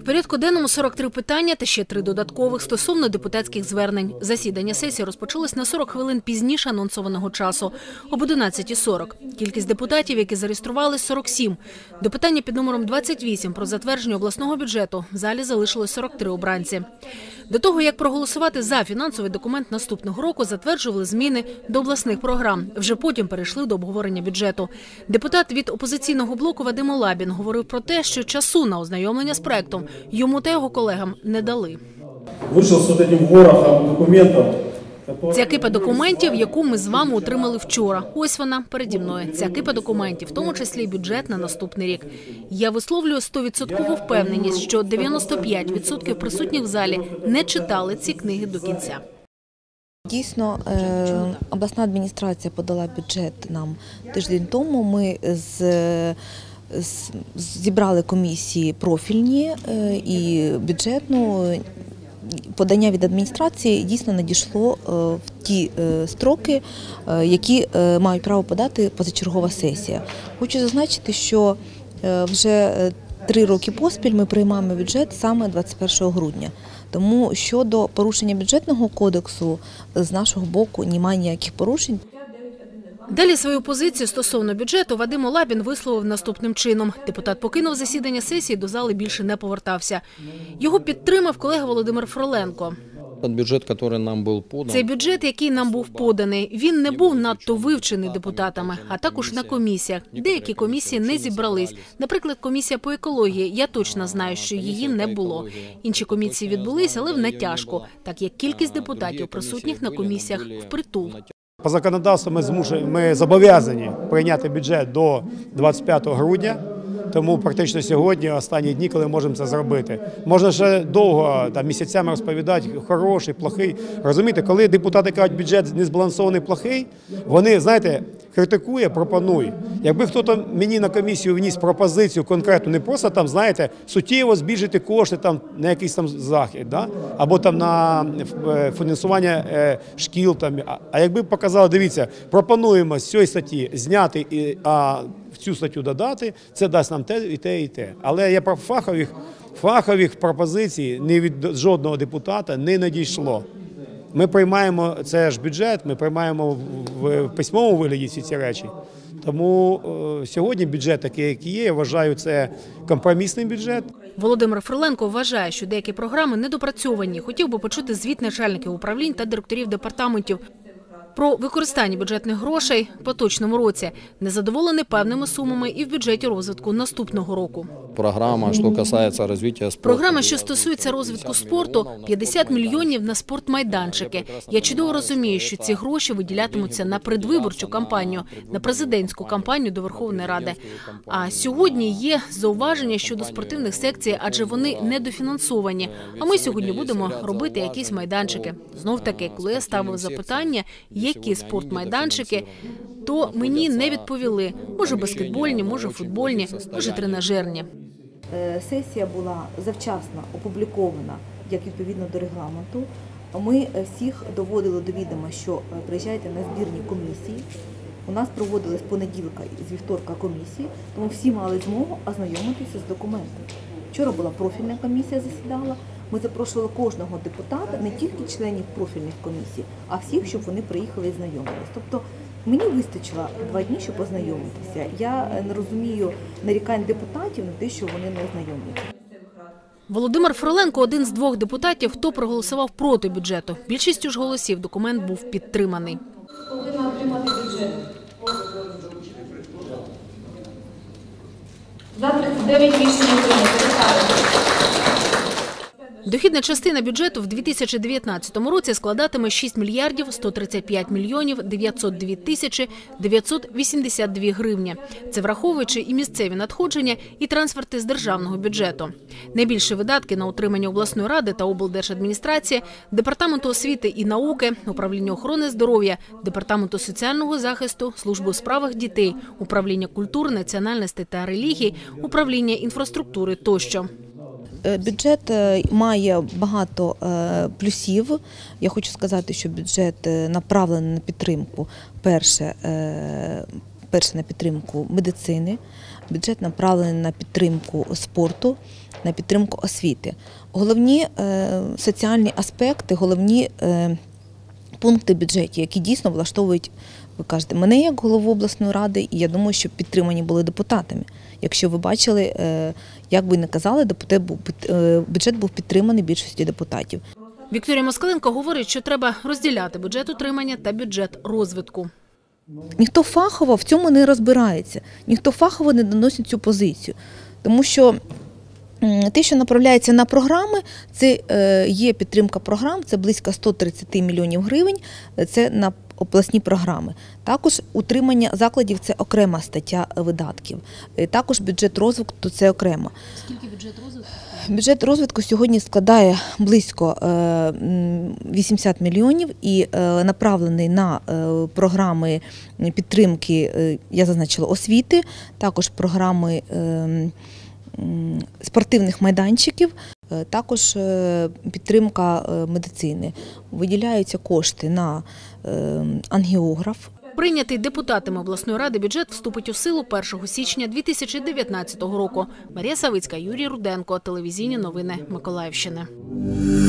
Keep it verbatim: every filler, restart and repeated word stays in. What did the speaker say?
В порядку денному сорок три питання та ще три додаткових стосовно депутатських звернень. Засідання сесії розпочалось на сорок хвилин пізніше анонсованого часу – об одинадцятій сорок. Кількість депутатів, які зареєструвались – сорок сім. До питання під номером двадцять вісім про затвердження обласного бюджету в залі залишилось сорок три обранці. До того, як проголосувати за фінансовий документ наступного року, затверджували зміни до обласних програм. Вже потім перейшли до обговорення бюджету. Депутат від опозиційного блоку Вадим Олабін говорив про те, що часу на ознайомлення з проектом йому та його колегам не дали. Вийшов з цим ворохом документів. Ця кипа документів, яку ми з вами отримали вчора. Ось вона переді мною. Ця кипа документів, в тому числі бюджет на наступний рік. Я висловлюю стовідсоткову впевненість, що дев'яносто п'ять відсотків присутніх в залі не читали ці книги до кінця. Дійсно, обласна адміністрація подала бюджет нам тиждень тому. Ми з зібрали комісії профільні і бюджетну. Подання від адміністрації дійсно надійшло в ті строки, які мають право подати позачергова сесія. Хочу зазначити, що вже три роки поспіль ми приймаємо бюджет саме двадцять першого грудня. Тому щодо порушення бюджетного кодексу з нашого боку немає ніяких порушень. Далі свою позицію стосовно бюджету Вадим Олабін висловив наступним чином. Депутат покинув засідання сесії, до зали більше не повертався. Його підтримав колега Володимир Фроленко. Цей бюджет, який нам був поданий, він не був надто вивчений депутатами, а також на комісіях. Деякі комісії не зібрались. Наприклад, комісія по екології. Я точно знаю, що її не було. Інші комісії відбулись, але в натяжку, так як кількість депутатів присутніх на комісіях впритул. По законодавству ми змушені, ми зобов'язані прийняти бюджет до двадцять п'ятого грудня, тому практично сьогодні останні дні, коли можемо це зробити. Можна ще довго, там, місяцями розповідати, хороший, плохий. Розумієте, коли депутати кажуть, бюджет незбалансований, плохий, вони, знаєте, критикує, пропонує. Якби хтось мені на комісію вніс пропозицію конкретну, не просто там, знаєте, суттєво збільшити кошти там, на якийсь там захід, да? Або там на фінансування е, шкіл, там, а якби показали, дивіться, пропонуємо з цієї статті зняти, а в цю статтю додати, це дасть нам те і те, і те. Але я про фахових, фахових пропозицій ні від жодного депутата не надійшло. Ми приймаємо, це ж бюджет, ми приймаємо в письмовому вигляді всі ці речі. Тому е, сьогодні бюджет такий, який є, я вважаю, це компромісний бюджет. Володимир Фроленко вважає, що деякі програми недопрацьовані. Хотів би почути звіт начальників управлінь та директорів департаментів про використання бюджетних грошей в поточному році. Незадоволений певними сумами і в бюджеті розвитку наступного року. Програма, що касається розвитку спорту. Програма, що стосується розвитку спорту, п'ятдесят мільйонів на спортмайданчики. Я чудово розумію, що ці гроші виділятимуться на передвиборчу кампанію, на президентську кампанію до Верховної Ради. А сьогодні є зауваження щодо спортивних секцій, адже вони недофінансовані. А ми сьогодні будемо робити якісь майданчики. Знов-таки, коли я ставив запитання, які спортмайданчики, то мені не відповіли. Може баскетбольні, може футбольні, може тренажерні. Сесія була завчасно опублікована, як відповідно до регламенту. Ми всіх доводили до відома, що приїжджайте на збірні комісії. У нас проводили з понеділка і з вівторка комісії, тому всі мали змогу ознайомитися з документами. Вчора була профільна комісія, засідала. Ми запрошували кожного депутата, не тільки членів профільних комісій, а всіх, щоб вони приїхали і знайомились. Тобто мені вистачило два дні, щоб ознайомитися. Я не розумію нарікань депутатів на те, що вони не ознайомляться. Володимир Фроленко – один з двох депутатів, хто проголосував проти бюджету. Більшістю ж голосів документ був підтриманий. Повинна отримати бюджет. За тридцять дев'ять рішення прийнято. Дохідна частина бюджету в дві тисячі дев'ятнадцятому році складатиме шість мільярдів сто тридцять п'ять мільйонів дев'ятсот дві тисячі дев'ятсот вісімдесят дві гривні. Це враховуючи і місцеві надходження, і трансферти з державного бюджету. Найбільші видатки на утримання обласної ради та облдержадміністрації, Департаменту освіти і науки, Управління охорони здоров'я, Департаменту соціального захисту, Служби у справах дітей, Управління культури, національностей та релігій, Управління інфраструктури тощо. Бюджет має багато плюсів. Я хочу сказати, що бюджет направлений на підтримку, перше, перше, на підтримку медицини, бюджет направлений на підтримку спорту, на підтримку освіти. Головні е, соціальні аспекти, головні е, пункти бюджету, які дійсно влаштовують, ви кажете, мене як голову обласної ради, і я думаю, що підтримані були депутатами. Якщо ви бачили, е, як ви не казали, депутат був, е, бюджет був підтриманий більшістю депутатів. Вікторія Москаленко говорить, що треба розділяти бюджет утримання та бюджет розвитку. Ніхто фахово в цьому не розбирається, ніхто фахово не доносить цю позицію. Тому що те, що направляється на програми, це є підтримка програм, це близько сто тридцять мільйонів гривень, це на обласні програми. Також утримання закладів – це окрема стаття видатків. Також бюджет розвитку – це окремо. Скільки бюджет розвитку? Бюджет розвитку сьогодні складає близько вісімдесят мільйонів і направлений на програми підтримки, я зазначила, освіти, також програми спортивних майданчиків, також підтримка медицини. Виділяються кошти на ангіограф. Прийнятий депутатами обласної ради бюджет вступить у силу першого січня дві тисячі дев'ятнадцятого року. Марія Савицька, Юрій Руденко, телевізійні новини Миколаївщини.